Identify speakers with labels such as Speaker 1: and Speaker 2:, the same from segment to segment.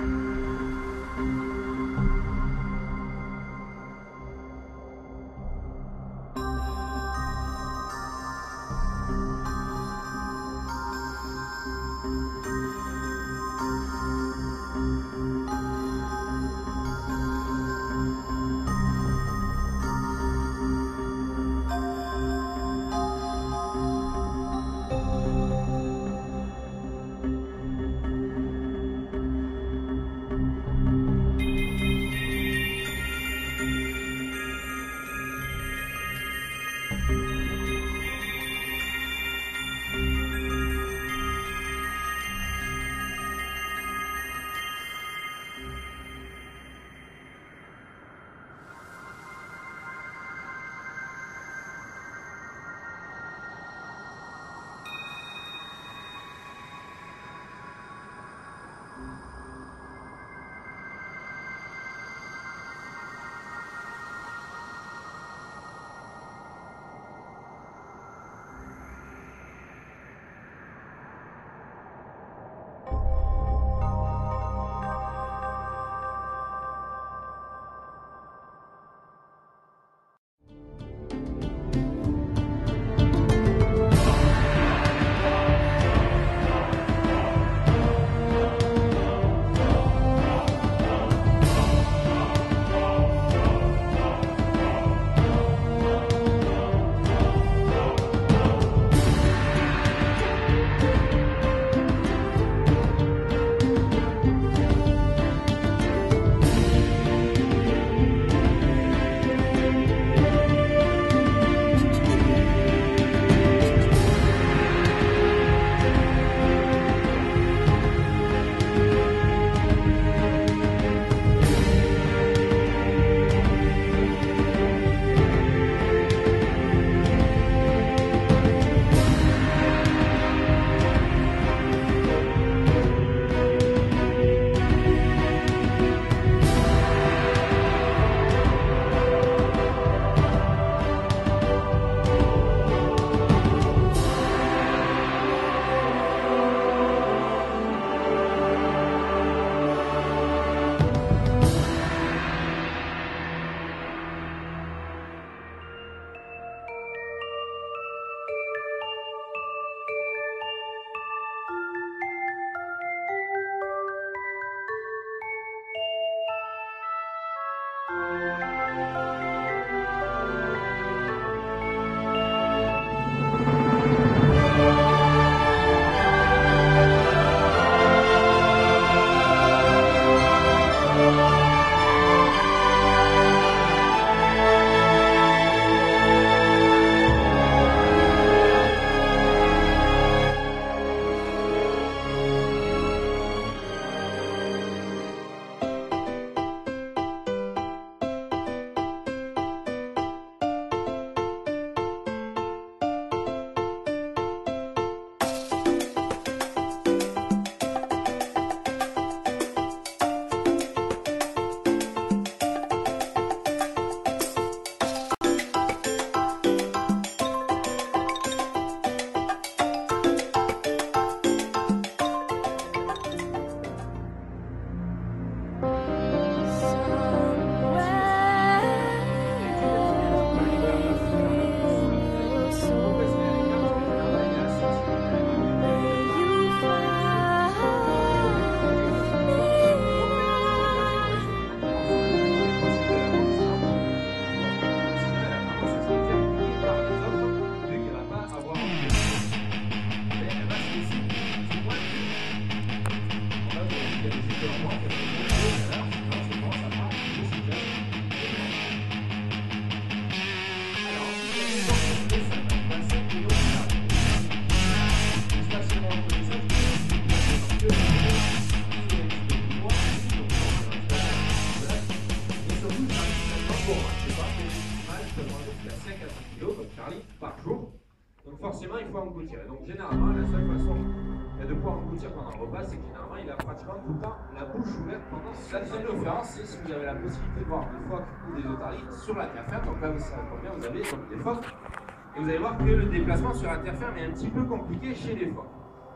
Speaker 1: forcément, il faut engloutir. Et donc, généralement, la seule façon de pouvoir engloutir pendant le repas, c'est que généralement, il a pratiquement tout le temps la bouche ouverte pendant ce. La deuxième différence, c'est si vous avez la possibilité de voir des phoques ou des otaries sur la terre ferme. Donc là, vous savez combien vous avez donc, des phoques. Et vous allez voir que le déplacement sur la terre ferme est un petit peu compliqué chez les phoques.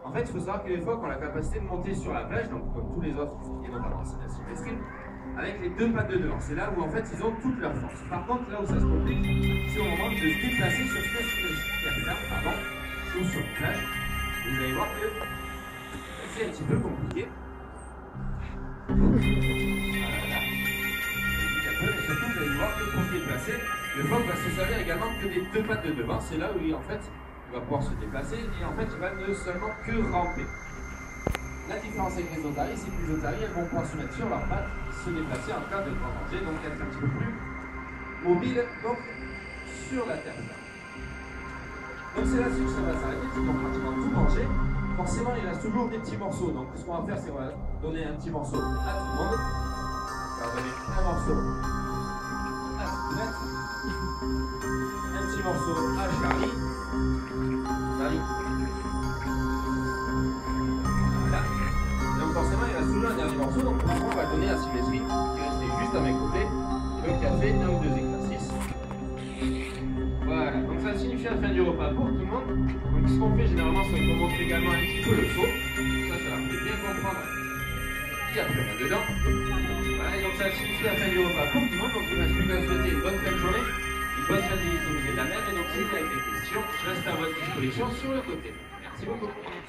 Speaker 1: En fait, il faut savoir que les phoques ont la capacité de monter sur la plage, donc comme tous les autres, et notamment la symétrie, avec les deux pattes de devant. C'est là où en fait ils ont toute leur force. Par contre, là où ça se complique, c'est au moment de se déplacer sur cette terre, ou sur la plage. Vous allez voir que c'est un petit peu compliqué. Voilà. Et surtout, vous allez voir que pour se déplacer, le phoque va se servir également que des deux pattes de devant. C'est là où en fait, il va pouvoir se déplacer et en fait, il va ne seulement que ramper. La différence avec les otaries, c'est que les otaries, elles vont pouvoir se mettre sur leurs pattes, se déplacer en cas de grand danger, donc être un petit peu plus mobile, donc sur la terre. Donc c'est là-dessus que ça va s'arrêter, ils vont pratiquement tout manger. Forcément, il reste toujours des petits morceaux. Donc ce qu'on va faire, c'est qu'on va donner un petit morceau à tout le monde. On va donner un morceau à Titounette, un petit morceau à Charlie. Charlie. Voilà. Donc forcément, il reste toujours un dernier morceau. Donc pour l'instant, on va le donner à Symétrie, qui est resté juste à mes côtés, et donc qui a fait un ou deux exercices. Voilà, donc ça signifie la fin du repas pour tout le monde. Donc ce qu'on fait généralement, c'est qu'on montre également un petit peu le saut. Ça leur fait bien comprendre qui a pris la main dedans. Voilà, et donc ça signifie la fin du repas pour tout le monde. Donc il ne reste plus qu'à souhaiter une bonne fin de journée, une bonne fin de visite au musée de la mer. Et donc si vous avez des questions, je reste à votre disposition sur le côté. Merci beaucoup.